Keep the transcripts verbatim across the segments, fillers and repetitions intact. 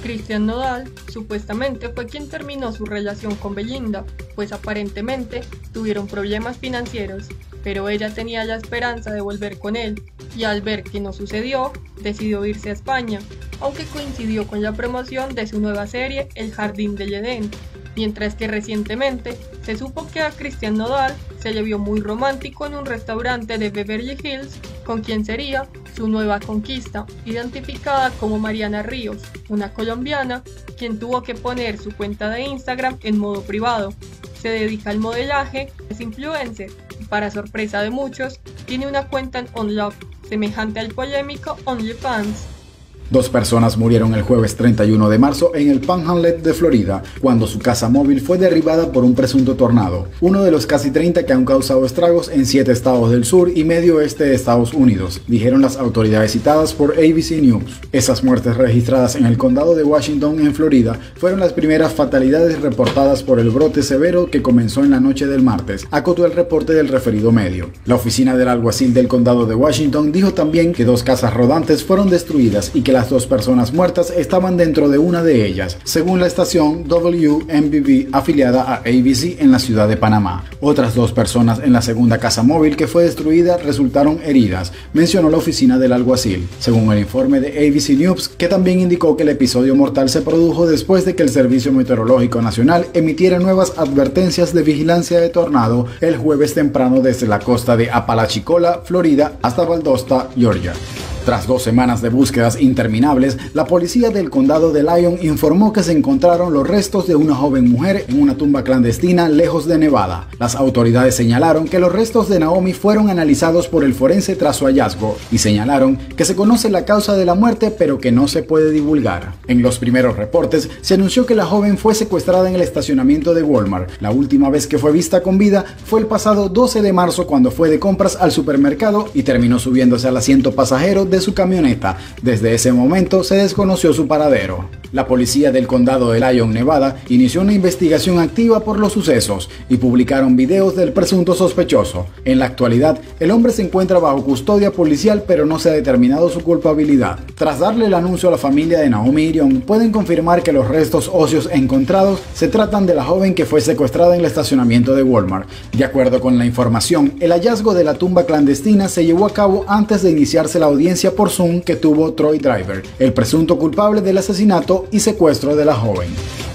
Cristian Nodal supuestamente fue quien terminó su relación con Belinda, pues aparentemente tuvieron problemas financieros, pero ella tenía la esperanza de volver con él, y al ver que no sucedió, decidió irse a España, aunque coincidió con la promoción de su nueva serie El Jardín del Edén, mientras que recientemente se supo que a Cristian Nodal se le vio muy romántico en un restaurante de Beverly Hills con quien sería su nueva conquista, identificada como Mariana Ríos, una colombiana quien tuvo que poner su cuenta de Instagram en modo privado. Se dedica al modelaje, es influencer y para sorpresa de muchos tiene una cuenta en OnLove, semejante al polémico OnlyFans. Dos personas murieron el jueves treinta y uno de marzo en el Panhandle de Florida, cuando su casa móvil fue derribada por un presunto tornado, uno de los casi treinta que han causado estragos en siete estados del sur y medio oeste de Estados Unidos, dijeron las autoridades citadas por A B C News. Esas muertes registradas en el condado de Washington, en Florida, fueron las primeras fatalidades reportadas por el brote severo que comenzó en la noche del martes, acotó el reporte del referido medio. La oficina del alguacil del condado de Washington dijo también que dos casas rodantes fueron destruidas y que las dos personas muertas estaban dentro de una de ellas, según la estación W M B V afiliada a A B C en la ciudad de Panamá. Otras dos personas en la segunda casa móvil que fue destruida resultaron heridas, mencionó la oficina del alguacil, según el informe de A B C News, que también indicó que el episodio mortal se produjo después de que el Servicio Meteorológico Nacional emitiera nuevas advertencias de vigilancia de tornado el jueves temprano desde la costa de Apalachicola, Florida, hasta Valdosta, Georgia. Tras dos semanas de búsquedas interminables, la policía del condado de Lyon informó que se encontraron los restos de una joven mujer en una tumba clandestina lejos de Nevada. Las autoridades señalaron que los restos de Naomi fueron analizados por el forense tras su hallazgo y señalaron que se conoce la causa de la muerte pero que no se puede divulgar. En los primeros reportes se anunció que la joven fue secuestrada en el estacionamiento de Walmart. La última vez que fue vista con vida fue el pasado doce de marzo cuando fue de compras al supermercado y terminó subiéndose al asiento pasajero de su camioneta. Desde ese momento se desconoció su paradero. La policía del condado de Lyon, Nevada, inició una investigación activa por los sucesos y publicaron videos del presunto sospechoso. En la actualidad, el hombre se encuentra bajo custodia policial, pero no se ha determinado su culpabilidad. Tras darle el anuncio a la familia de Naomi Irion, pueden confirmar que los restos óseos encontrados se tratan de la joven que fue secuestrada en el estacionamiento de Walmart. De acuerdo con la información, el hallazgo de la tumba clandestina se llevó a cabo antes de iniciarse la audiencia por Zoom que tuvo Troy Driver, el presunto culpable del asesinato y secuestro de la joven.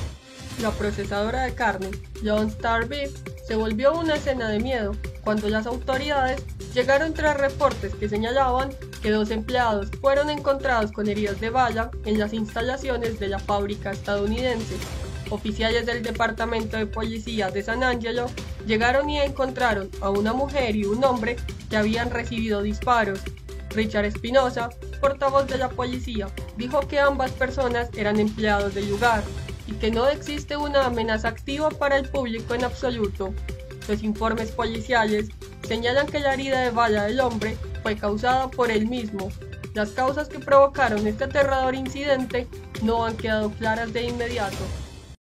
La procesadora de carne, Lone Star Beef, se volvió una escena de miedo cuando las autoridades llegaron tras reportes que señalaban que dos empleados fueron encontrados con heridas de bala en las instalaciones de la fábrica estadounidense. Oficiales del Departamento de Policía de San Angelo llegaron y encontraron a una mujer y un hombre que habían recibido disparos. Richard Espinosa, portavoz de la policía, dijo que ambas personas eran empleados del lugar y que no existe una amenaza activa para el público en absoluto. Los informes policiales señalan que la herida de bala del hombre fue causada por él mismo. Las causas que provocaron este aterrador incidente no han quedado claras de inmediato.